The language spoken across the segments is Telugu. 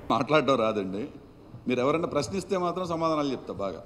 మాట్లాడడం రాదండి. మీరు ఎవరైనా ప్రశ్నిస్తే మాత్రం సమాధానాలు చెప్తా బాగా.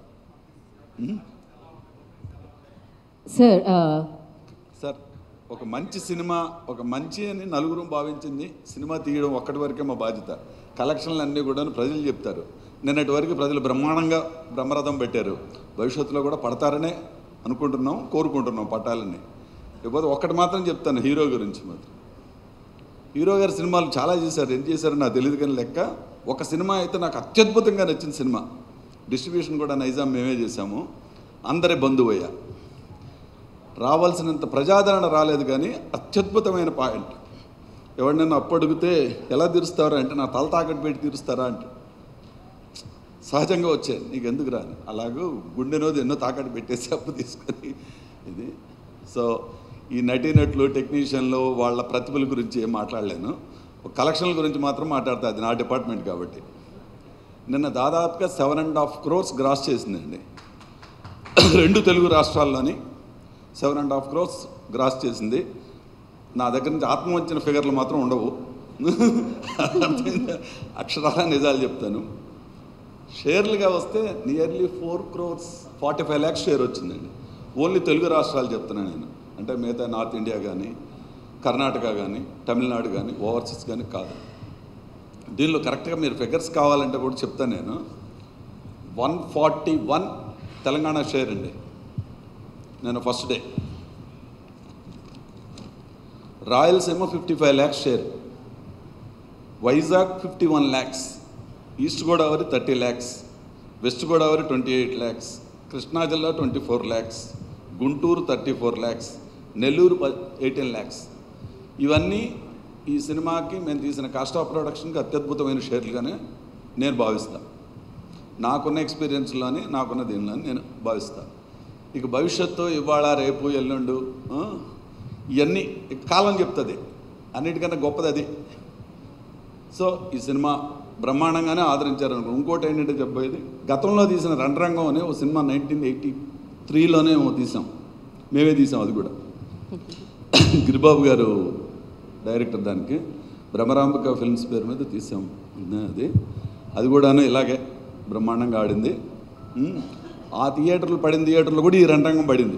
సార్ ఒక మంచి సినిమా, ఒక మంచి అని నలుగురు భావించింది సినిమా తీయడం ఒక్కటి వరకే మా బాధ్యత. కలెక్షన్లు అన్నీ కూడా ప్రజలు చెప్తారు. నిన్నటి వరకు ప్రజలు బ్రహ్మాండంగా బ్రహ్మరథం పెట్టారు. భవిష్యత్తులో కూడా పడతారనే అనుకుంటున్నాం, కోరుకుంటున్నాం పట్టాలని. లేకపోతే ఒక్కటి మాత్రం చెప్తాను హీరో గురించి మాత్రం. హీరో గారి సినిమాలు చాలా చేశారు, ఏం చేశారో నాకు తెలియదు కానీ లెక్క. ఒక సినిమా అయితే నాకు అత్యద్భుతంగా నచ్చిన సినిమా, డిస్ట్రిబ్యూషన్ కూడా నైజాం మేమే చేశాము, అందరి బంధువయ్య. రావాల్సినంత ప్రజాదరణ రాలేదు కానీ అత్యద్భుతమైన పాయింట్. ఎవరినైనా అప్పు అడిగితే ఎలా తీరుస్తారా అంటే నా తల తాకట్టు పెట్టి తీరుస్తారా అంటే సహజంగా వచ్చాయి, నీకు ఎందుకు రాని అలాగూ గుండెనోది ఎన్నో తాకట్టు పెట్టేసి అప్పు తీసుకొని ఇది. సో ఈ నటీనటులు టెక్నీషియన్లు వాళ్ళ ప్రతిభల గురించి ఏం మాట్లాడలేను, కలెక్షన్ల గురించి మాత్రం మాట్లాడతా, అది నా డిపార్ట్మెంట్ కాబట్టి. నిన్న దాదాపుగా 7.5 crores గ్రాస్ చేసిందండి 2 తెలుగు రాష్ట్రాల్లోని. 7.5 crores గ్రాస్ చేసింది. నా దగ్గర నుంచి ఆత్మవంచిన ఫిగర్లు మాత్రం ఉండవు, అక్షరాల నిజాలు చెప్తాను. షేర్లుగా వస్తే నియర్లీ 4.45 crores షేర్ వచ్చిందండి. ఓన్లీ తెలుగు రాష్ట్రాలు చెప్తున్నాను నేను, అంటే మిగతా నార్త్ ఇండియా కానీ కర్ణాటక కానీ తమిళనాడు కానీ ఓవర్సీస్ కానీ కాదు. దీనిలో కరెక్ట్గా మీరు ఫిగర్స్ కావాలంటే కూడా చెప్తాను నేను. 141 తెలంగాణ షేర్ అండి నేను ఫస్ట్ డే. రాయలసీమ 55 lakhs షేర్, Vizag 51 lakhs, east Godavari 30 lakhs, west Godavari 28 lakhs, Krishna జిల్లా 24 lakhs, Guntur 34 lakhs, Nellore 18 lakhs. ఇవన్నీ ఈ సినిమాకి మేము తీసిన కాస్ట్ ఆఫ్ ప్రొడక్షన్కి అత్యద్భుతమైన షేర్లుగానే నేను భావిస్తాను. నాకున్న ఎక్స్పీరియన్స్లోని నాకున్న దీనిలోని నేను భావిస్తాను. ఇక భవిష్యత్తు ఇవాళ రేపు ఎల్లుండు ఇవన్నీ కాలం చెప్తుంది, అన్నిటికన్నా గొప్పది అది. సో ఈ సినిమా బ్రహ్మాండంగానే ఆదరించారు అనుకో. ఇంకోటి ఏంటంటే చెప్పేది, గతంలో తీసిన రణరంగం అనే ఒక సినిమా 1983లోనే తీసాం, మేమే తీసాం. అది కూడా గిరిబాబు గారు డైరెక్టర్, దానికి బ్రహ్మరాంబిక ఫిల్మ్స్ పేరు మీద తీసాం అది కూడాను ఇలాగే బ్రహ్మాండంగా ఆడింది. ఆ పడిన థియేటర్లు కూడా ఈ రణరంగం పడింది.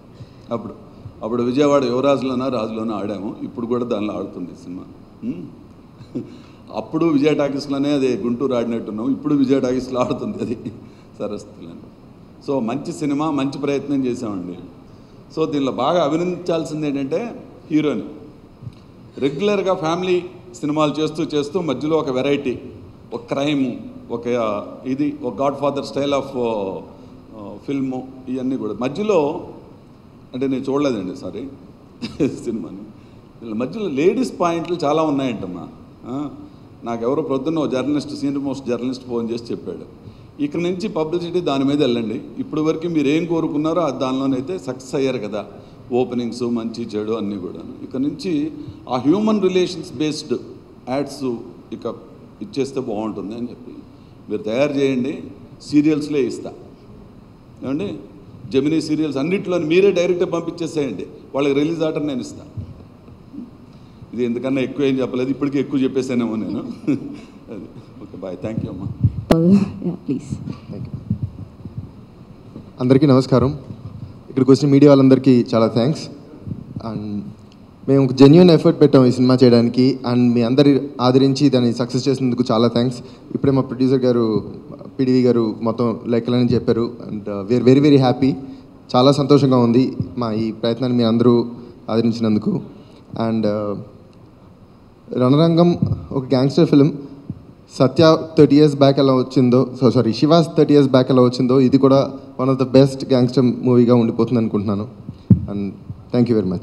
అప్పుడు విజయవాడ యువరాజులోనో రాజులోనో ఆడాము, ఇప్పుడు కూడా దానిలో ఆడుతుంది సినిమా. అప్పుడు విజయ టాకీస్లోనే అది గుంటూరు ఆడినట్టున్నాం, ఇప్పుడు విజయ టాకీస్లో ఆడుతుంది అది సరస్వతిలో. సో మంచి సినిమా, మంచి ప్రయత్నం చేసామండి. సో దీనిలో బాగా అభినందించాల్సింది ఏంటంటే హీరోని. రెగ్యులర్గా ఫ్యామిలీ సినిమాలు చేస్తూ మధ్యలో ఒక వెరైటీ, ఒక క్రైము, ఒక ఇది, ఒక godfather style of film, ఇవన్నీ కూడా మధ్యలో. అంటే నేను చూడలేదండి సారీ సినిమాని. మధ్యలో లేడీస్ పాయింట్లు చాలా ఉన్నాయంటమ్మా. నాకెవరో ప్రొద్దున్న journalist, senior most journalist phone చేసి చెప్పాడు, ఇక్కడ నుంచి పబ్లిసిటీ దాని మీద వెళ్ళండి, ఇప్పుడు వరకు మీరు ఏం కోరుకున్నారో దానిలోనైతే సక్సెస్ అయ్యారు కదా, ఓపెనింగ్స్ మంచి చెడు అన్నీ కూడా. ఇక నుంచి ఆ హ్యూమన్ రిలేషన్స్ బేస్డ్ యాడ్స్ ఇక ఇచ్చేస్తే బాగుంటుంది అని చెప్పి మీరు తయారు చేయండి, సీరియల్స్లో ఇస్తా ఏమండి, జెమినీ సీరియల్స్ అన్నింటిలో మీరే డైరెక్ట్గా పంపించేసేయండి, వాళ్ళకి రిలీజ్ ఆర్డర్ నేను ఇస్తాను. ఇది ఎందుకన్నా ఎక్కువ ఏం చెప్పలేదు, ఇప్పటికీ ఎక్కువ చెప్పేసానేమో నేను. అది ఓకే, బాయ్, థ్యాంక్ యూ అమ్మా. ప్లీజ్. అందరికీ నమస్కారం. ఇక్కడికి వచ్చిన మీడియా వాళ్ళందరికీ చాలా థ్యాంక్స్. అండ్ మేము ఒక జెన్యూన్ ఎఫర్ట్ పెట్టాం ఈ సినిమా చేయడానికి, అండ్ మీ అందరి ఆదరించి దాన్ని సక్సెస్ చేసినందుకు చాలా థ్యాంక్స్. ఇప్పుడే మా ప్రొడ్యూసర్ గారు పిడివి గారు మొత్తం లెక్కలని చెప్పారు. And we are very very happy, చాలా సంతోషంగా ఉంది మా ఈ ప్రయత్నాన్ని మీరు అందరూ ఆదరించినందుకు. అండ్ రణరంగం ఒక gangster film. Satya 30 years back ఎలా వచ్చిందో, శివాస్ 30 years బ్యాక్ ఎలా వచ్చిందో, ఇది కూడా one of the best gangster మూవీగా ఉండిపోతుంది అనుకుంటున్నాను. And thank you very much.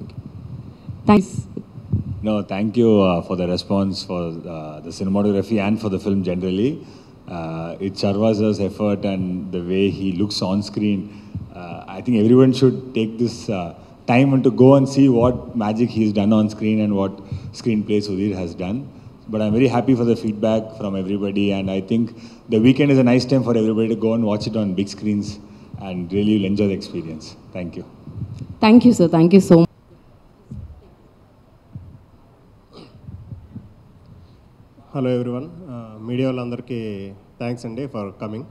No, thank you for the response, for the cinematography and for the film generally. It's Charvasa's effort and the way he looks on screen. I think everyone should take this time and to go and see what magic he's done on screen and what screenplay Sudhir has done. But I'm very happy for the feedback from everybody, and I think the weekend is a nice time for everybody to go and watch it on big screens, and really you'll enjoy the experience. Thank you. Thank you, sir. Thank you so much. Hello everyone, media వాళ్ళందరికీ థ్యాంక్స్ అండి ఫర్ కమింగ్.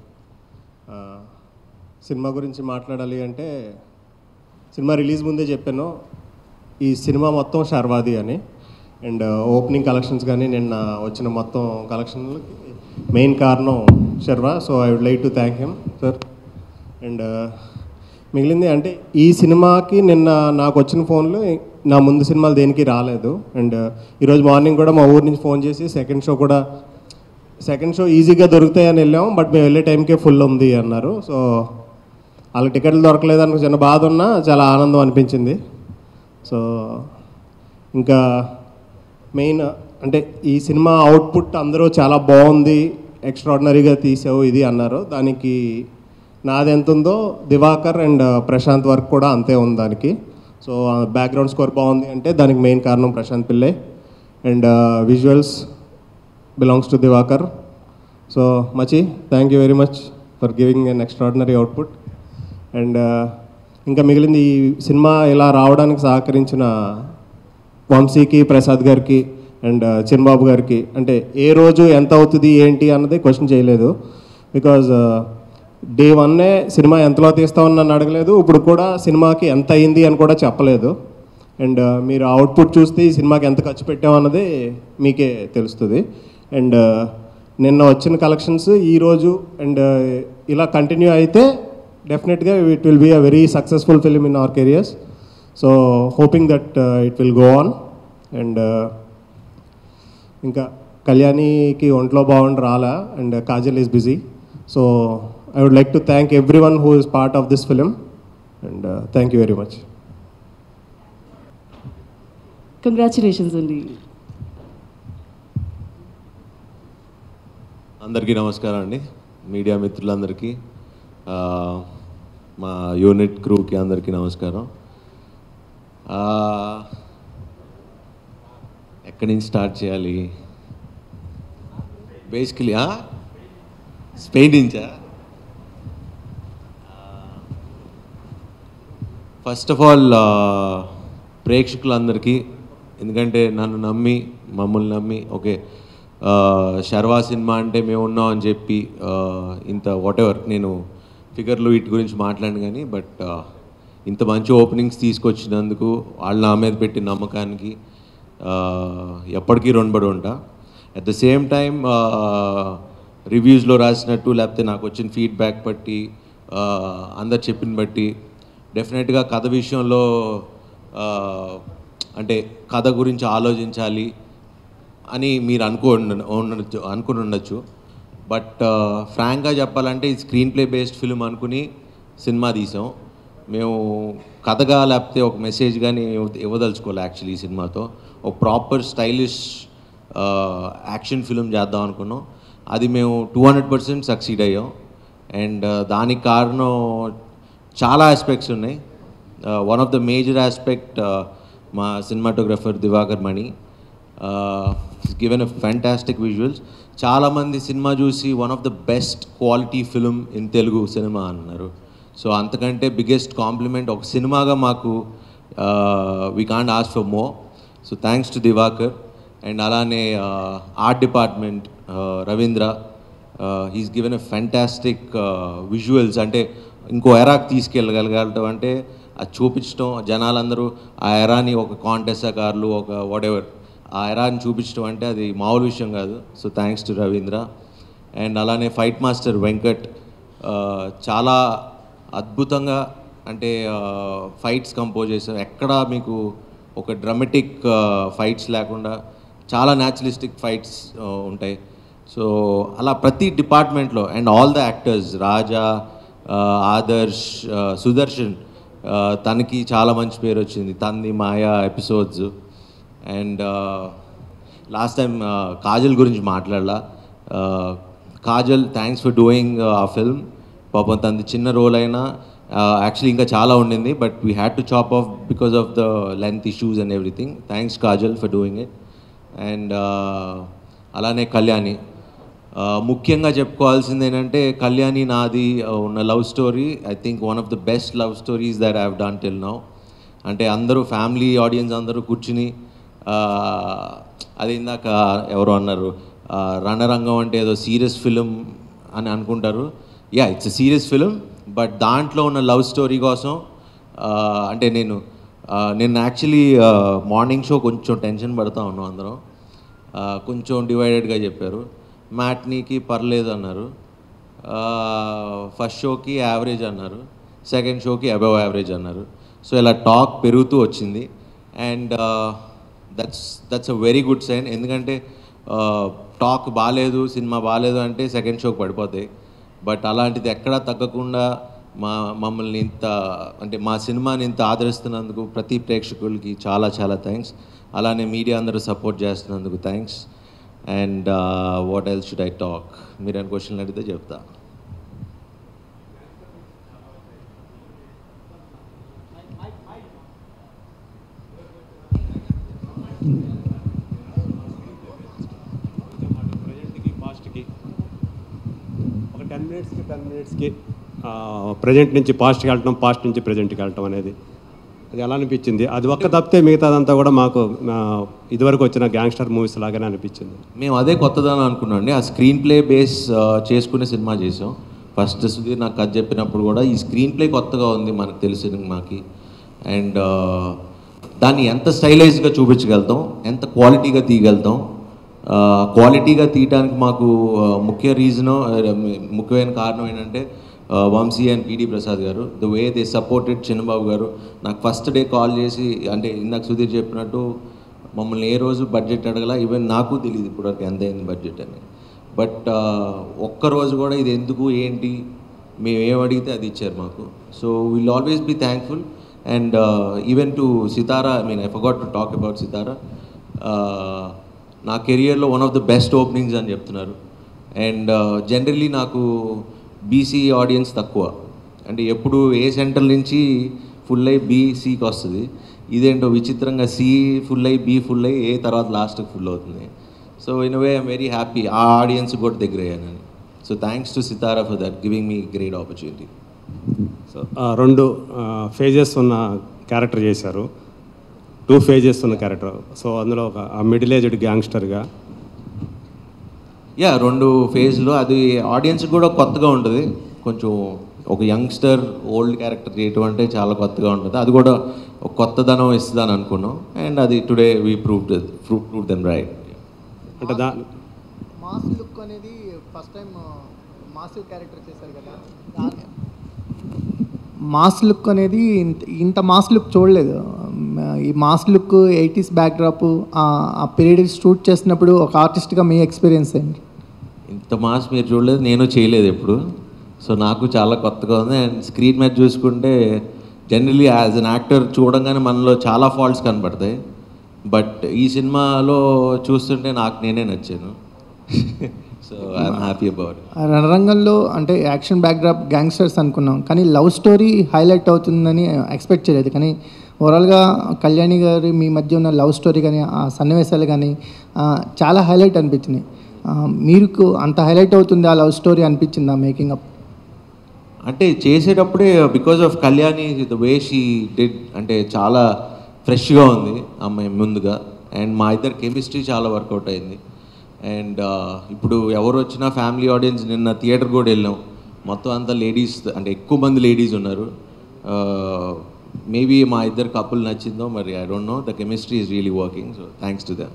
సినిమా గురించి మాట్లాడాలి అంటే సినిమా రిలీజ్ ముందే చెప్పాను ఈ సినిమా మొత్తం శర్వాది అని. అండ్ ఓపెనింగ్ కలెక్షన్స్ కానీ నిన్న వచ్చిన మొత్తం కలెక్షన్లకి మెయిన్ కారణం Sharwa. So I would like to thank him sir. And మిగిలింది అంటే ఈ సినిమాకి నిన్న నాకు వచ్చిన ఫోన్లు నా ముందు సినిమాలు దేనికి రాలేదు. అండ్ ఈరోజు మార్నింగ్ కూడా మా ఊరి నుంచి ఫోన్ చేసి సెకండ్ షో ఈజీగా దొరుకుతాయని వెళ్ళాం, బట్ మేము వెళ్ళే టైంకే ఫుల్ ఉంది అన్నారు. సో వాళ్ళకి టికెట్లు దొరకలేదని చిన్న బాధ ఉన్నా చాలా ఆనందం అనిపించింది. సో ఇంకా మెయిన్ అంటే ఈ సినిమా అవుట్పుట్ అందరూ చాలా బాగుంది, ఎక్స్ట్రాడినరీగా తీసావు ఇది అన్నారు. దానికి నాది ఎంత ఉందో దివాకర్ అండ్ ప్రశాంత్ వర్క్ కూడా అంతే ఉంది దానికి. సో బ్యాక్గ్రౌండ్ స్కోర్ బాగుంది అంటే దానికి మెయిన్ కారణం Prashanth Pillai. And visuals belongs to Divakar. So much thank you very much for giving an extraordinary output. And ఇంకా మిగిలింది ఈ సినిమా ఇలా రావడానికి సహకరించిన వంశీకి, ప్రసాద్ గారికి అండ్ చిన్బాబు గారికి. అంటే ఏ రోజు ఎంత అవుతుంది ఏంటి అన్నది క్వశ్చన్ చేయలేదు. బికాజ్ డే 1 సినిమా ఎంతలో తీస్తామని నన్ను అడగలేదు, ఇప్పుడు కూడా సినిమాకి ఎంత అయింది అని కూడా చెప్పలేదు. అండ్ మీరు అవుట్పుట్ చూస్తే ఈ సినిమాకి ఎంత ఖర్చు పెట్టామన్నది మీకే తెలుస్తుంది. అండ్ నిన్న వచ్చిన కలెక్షన్స్ ఈరోజు అండ్ ఇలా కంటిన్యూ అయితే డెఫినెట్గా it will be a very successful film in our careers. So hoping that it will go on. And ఇంకా కళ్యాణికి ఒంట్లో బాగుండి రాలా and Kajal is busy. So I would like to thank everyone who is part of this film and thank you very much. Congratulations అండి. అందరికీ నమస్కారం అండి, మీడియా మిత్రులందరికీ, మా యూనిట్ క్రూకి అందరికీ నమస్కారం. ఎక్కడి నుంచి స్టార్ట్ చేయాలి? బేసికలీ స్పెయిన్ నుంచా? ఫస్ట్ ఆఫ్ ఆల్ ప్రేక్షకులందరికీ, ఎందుకంటే నన్ను నమ్మి మమ్మల్ని నమ్మి ఓకే శర్వా సినిమా అంటే మేము ఉన్నాం అని చెప్పి ఇంత వాటెవర్ నేను ఫిగర్లు వీటి గురించి మాట్లాడిన కానీ బట్ ఇంత మంచి ఓపెనింగ్స్ తీసుకొచ్చినందుకు వాళ్ళు నా మీద పెట్టిన నమ్మకానికి ఎప్పటికీ రుణపడి ఉంటా. అట్ ద సేమ్ టైం రివ్యూస్లో రాసినట్టు లేకపోతే నాకు వచ్చిన ఫీడ్బ్యాక్ బట్టి అందరు చెప్పిన బట్టి డెఫినెట్గా కథ విషయంలో అంటే కథ గురించి ఆలోచించాలి అని మీరు అనుకుని ఉండొచ్చు. బట్ ఫ్రాంక్గా చెప్పాలంటే ఇది స్క్రీన్ ప్లే బేస్డ్ ఫిల్మ్ అనుకుని సినిమా తీసాం మేము. కథగా లేకపోతే ఒక మెసేజ్ కానీ ఇవ్వదలుచుకోవాలి యాక్చువల్లీ ఈ సినిమాతో. ఒక ప్రాపర్ స్టైలిష్ యాక్షన్ ఫిల్మ్ చేద్దాం అనుకున్నాం. అది మేము 200% సక్సీడ్ అయ్యాం. అండ్ దానికి కారణం చాలా ఆస్పెక్ట్స్ ఉన్నాయి. One of the major aspect మా cinematographer Divakar Mani given a fantastic visuals. చాలామంది సినిమా చూసి one of the best quality film in Telugu cinema అన్నారు. సో అంతకంటే బిగ్గెస్ట్ కాంప్లిమెంట్ ఒక సినిమాగా మాకు we can't ask for more. So thanks to Divakar. And అలానే art department Ravindra, he's given a fantastic visuals. అంటే ఇంకో ఎరాకి తీసుకెళ్ళగలగటం అంటే అది చూపించడం, జనాలందరూ ఆ ఎరాని ఒక కాంటెస్ట్ కార్లు ఒక వాటెవర్ ఆ ఎరాని చూపించడం అంటే అది మామూలు విషయం కాదు. So thanks to Ravindra. And అలానే ఫైట్ మాస్టర్ వెంకట్ చాలా అద్భుతంగా అంటే ఫైట్స్ కంపోజ్ చేశారు. ఎక్కడ మీకు ఒక డ్రామాటిక్ ఫైట్స్ లేకుండా చాలా న్యాచురలిస్టిక్ ఫైట్స్ ఉంటాయి. సో అలా ప్రతి డిపార్ట్మెంట్లో and all the actors Raja, Adarsh, Sudarshan తనకి చాలా మంచి పేరు వచ్చింది, తనది Maya episodes. And last time Kajal గురించి మాట్లాడాల. కాజల్ థ్యాంక్స్ ఫర్ డూయింగ్ ఆ ఫిల్మ్. పాపం తనది చిన్న రోల్ అయినా యాక్చువల్లీ ఇంకా చాలా ఉండింది but we had to chop off because of the length issues and everything. Thanks Kajal for doing it. And అలానే కళ్యాణి, ముఖ్యంగా చెప్పుకోవాల్సింది ఏంటంటే కళ్యాణి నాది ఉన్న love story I think one of the best love stories that I have done till now. అంటే అందరూ ఫ్యామిలీ ఆడియన్స్ అందరూ కూర్చుని అది ఇందాక ఎవరో అన్నారు రణరంగం అంటే ఏదో సీరియస్ ఫిలిం అని అనుకుంటారు. Yeah, it's a serious film, but దాంట్లో ఉన్న లవ్ స్టోరీ కోసం అంటే నేను యాక్చువల్లీ మార్నింగ్ షో కొంచెం టెన్షన్ పడుతూ ఉన్నాం అందరం. కొంచెం డివైడెడ్గా చెప్పారు. మ్యాట్నీకి పర్లేదు అన్నారు, ఫస్ట్ షోకి యావరేజ్ అన్నారు, సెకండ్ షోకి అబవ్ యావరేజ్ అన్నారు. సో ఇలా టాక్ పెరుగుతూ వచ్చింది. And that's a very good sign. ఎందుకంటే టాక్ బాగాలేదు, సినిమా బాగాలేదు అంటే సెకండ్ షోకి పడిపోతాయి. బట్ అలాంటిది ఎక్కడా తగ్గకుండా మమ్మల్ని ఇంత అంటే మా సినిమాని ఇంత ఆదరిస్తున్నందుకు ప్రతి ప్రేక్షకులకి చాలా చాలా థ్యాంక్స్. అలానే మీడియా అందరూ సపోర్ట్ చేస్తున్నందుకు thanks. And what else should I talk? మీరు అని క్వశ్చన్లు అడిగితే చెప్తా. ఒక 10 మినిట్స్కి ప్రజెంట్ నుంచి పాస్ట్కి వెళ్ళటం, పాస్ట్ నుంచి ప్రజెంట్కి వెళ్ళటం అనేది అది ఎలా అనిపించింది? అది ఒక్క తప్పితే మిగతాదంతా కూడా మాకు ఇదివరకు వచ్చిన గ్యాంగ్స్టర్ మూవీస్ లాగానే అనిపించింది. మేము అదే కొత్తదని అనుకున్నాం అండి. ఆ స్క్రీన్ ప్లే బేస్ చేసుకునే సినిమా చేసాం. ఫస్ట్ సుధీర్ నాకు కథ చెప్పినప్పుడు కూడా ఈ స్క్రీన్ ప్లే కొత్తగా ఉంది మనకు తెలిసిన మాకి. అండ్ దాన్ని ఎంత స్టైలైజ్గా చూపించగలుగుతాం, ఎంత క్వాలిటీగా తీయగలుగుతాం. క్వాలిటీగా తీయడానికి మాకు ముఖ్యమైన కారణం ఏంటంటే వంశీ అండ్ పిడి ప్రసాద్ గారు. The way they supported. Chinnababu గారు నాకు ఫస్ట్ డే కాల్ చేసి, అంటే ఇందాక సుధీర్ చెప్పినట్టు మమ్మల్ని ఏ రోజు బడ్జెట్ అడగల. ఈవెన్ నాకు తెలియదు ఇప్పటివరకు ఎంత అయింది బడ్జెట్ అని. బట్ ఒక్కరోజు కూడా ఇది ఎందుకు ఏంటి మేము ఏం అడిగితే అది ఇచ్చారు మాకు. So will always be thankful. And even to Sithara, I forgot to talk about Sithara. నా కెరియర్లో one of the best openings అని చెప్తున్నారు. అండ్ జనరల్లీ నాకు బీసీ ఆడియన్స్ తక్కువ, అంటే ఎప్పుడు ఏ సెంటర్ నుంచి ఫుల్ అయ్యి బీసీకి వస్తుంది. ఇదేంటో విచిత్రంగా సి ఫుల్ అయ్యి బీ ఫుల్ అయ్యి ఏ తర్వాత లాస్ట్కి ఫుల్ అవుతుంది. So in way I'm very happy ఆ ఆడియన్స్ కూడా దగ్గర అయ్యానని. So thanks to Sithara for that giving me great opportunity. So 2 phases ఉన్న క్యారెక్టర్ చేశారు, 2 ఫేజెస్ ఉన్న క్యారెక్టర్. సో అందులో ఒక మిడిల్ ఏజ్డ్ గ్యాంగ్స్టర్గా. 2 ఫేజ్లో అది ఆడియన్స్కి కూడా కొత్తగా ఉంటుంది. కొంచెం ఒక యంగ్స్టర్ ఓల్డ్ క్యారెక్టర్ చేయటం అంటే చాలా కొత్తగా ఉంటుంది. అది కూడా ఒక కొత్తదనం ఇస్తుందని అనుకున్నాం. అండ్ అది today we prove them right. అంటే మాస్ లుక్ అనేది ఫస్ట్ టైం మాసివ్ క్యారెక్టర్ చేశారు కదా, మాస్ లుక్ అనేది ఇంత మాస్ లుక్ చూడలేదు. ఈ మాస్ లుక్ 80s బ్యాక్డ్రాప్ ఆ పీరియడ్ షూట్ చేసినప్పుడు ఒక ఆర్టిస్ట్గా మీ ఎక్స్పీరియన్స్ ఏంటి? ఇంత మాస్ మీరు చూడలేదు, నేను చేయలేదు ఎప్పుడు. సో నాకు చాలా కొత్తగా ఉంది. అండ్ స్క్రీన్ మీద చూసుకుంటే జనరలీ యాజ్ అన్ యాక్టర్ చూడంగానే మనలో చాలా ఫాల్ట్స్ కనపడతాయి. బట్ ఈ సినిమాలో చూస్తుంటే నాకు నేనే నచ్చాను. So I'm happy about. రణరంగంలో అంటే యాక్షన్ బ్యాక్డ్రాప్ గ్యాంగ్స్టర్స్ అనుకున్నాం, కానీ లవ్ స్టోరీ హైలైట్ అవుతుందని ఎక్స్పెక్ట్ చేయలేదు. కానీ ఓవరాల్గా కళ్యాణి గారి మీ మధ్య ఉన్న లవ్ స్టోరీ కానీ ఆ సన్నివేశాలు కానీ చాలా హైలైట్ అనిపించినాయి. మీకు అంత హైలైట్ అవుతుంది ఆ లవ్ స్టోరీ అనిపించిందా మేకింగ్ అప్? అంటే చేసేటప్పుడే because of Kalyani the way she did, అంటే చాలా ఫ్రెష్గా ఉంది అమ్మాయి ముందుగా. అండ్ మా ఇద్దరు కెమిస్ట్రీ చాలా వర్కౌట్ అయింది. అండ్ ఇప్పుడు ఎవరు వచ్చినా ఫ్యామిలీ ఆడియన్స్, నిన్న థియేటర్ కూడా వెళ్ళాం, మొత్తం అంతా లేడీస్, అంటే ఎక్కువ మంది లేడీస్ ఉన్నారు. మేబీ మా ఇద్దరు కపుల్ నచ్చిందో మరి, I don't know. The chemistry is really working. So thanks to them.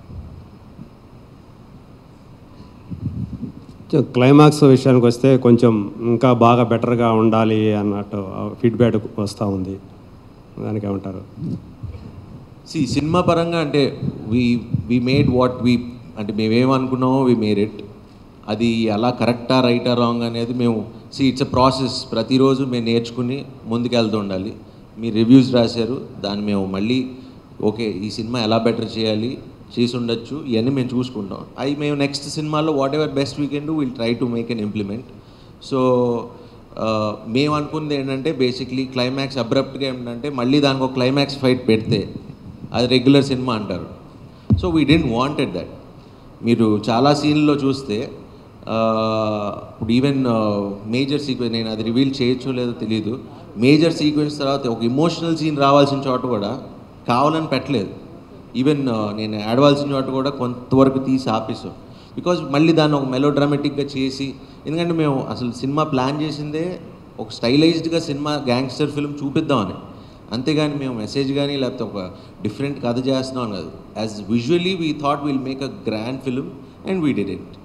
Climax విషయానికి వస్తే కొంచెం ఇంకా బాగా బెటర్గా ఉండాలి అన్నట్టు ఫీడ్బ్యాక్ వస్తూ ఉంది. దానికి ఏమంటారు? సినిమా పరంగా అంటే వీ మేడ్ వాట్ అంటే మేమేమనుకున్నామో వీ మేడ్ ఇట్. అది అలా కరెక్టా రైటా రాంగ్ అనేది మేము ఇట్స్ ఎ ప్రాసెస్. ప్రతిరోజు మేము నేర్చుకుని ముందుకెళ్తూ ఉండాలి. మీరు రివ్యూస్ రాశారు, దాన్ని మేము మళ్ళీ ఓకే ఈ సినిమా ఎలా బెటర్ చేయాలి, చేసి ఉండొచ్చు, ఇవన్నీ మేము చూసుకుంటాం. అవి మేము నెక్స్ట్ సినిమాలో whatever best we can do will try to make and implement. So మేము అనుకున్నది ఏంటంటే బేసిక్లీ క్లైమాక్స్ అబ్రప్ట్గా ఏంటంటే మళ్ళీ దానికి ఒక క్లైమాక్స్ ఫైట్ పెడితే అది రెగ్యులర్ సినిమా అంటారు. So we didn't wanted that. మీరు చాలా సీన్లో చూస్తే ఇప్పుడు ఈవెన్ మేజర్ సీక్వెన్స్, నేను అది రివీల్ చేయొచ్చో లేదో తెలియదు, మేజర్ సీక్వెన్స్ తర్వాత ఒక ఇమోషనల్ సీన్ రావాల్సిన చోట కూడా కావాలని పెట్టలేదు. ఈవెన్ నేను ఆడవలసిన చోట కూడా కొంతవరకు తీసి ఆపేసాం. బికాజ్ మళ్ళీ దాన్ని ఒక మెలో డ్రామాటిక్గా చేసి, ఎందుకంటే మేము అసలు సినిమా ప్లాన్ చేసిందే ఒక స్టైలైజ్డ్గా సినిమా గ్యాంగ్స్టర్ ఫిల్మ్ చూపిద్దామని, అంతేగాని మేము మెసేజ్ కానీ లేకపోతే ఒక డిఫరెంట్ కథ చేస్తున్నాం కాదు. As visually we thought will make a grand film and we did it.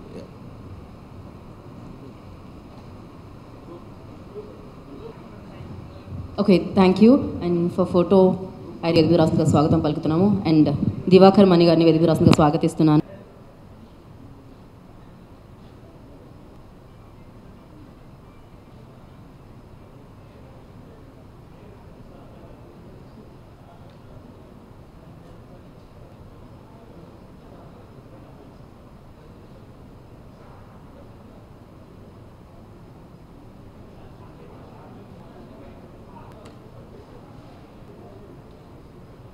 Okay, thank you. And for photo వేదిక రాష్ట్రంగా స్వాగతం పలుకుతున్నాము. అండ్ దివాకర్ మణి గారిని వేదిక రాష్ట్రంగా స్వాగతిస్తున్నాను.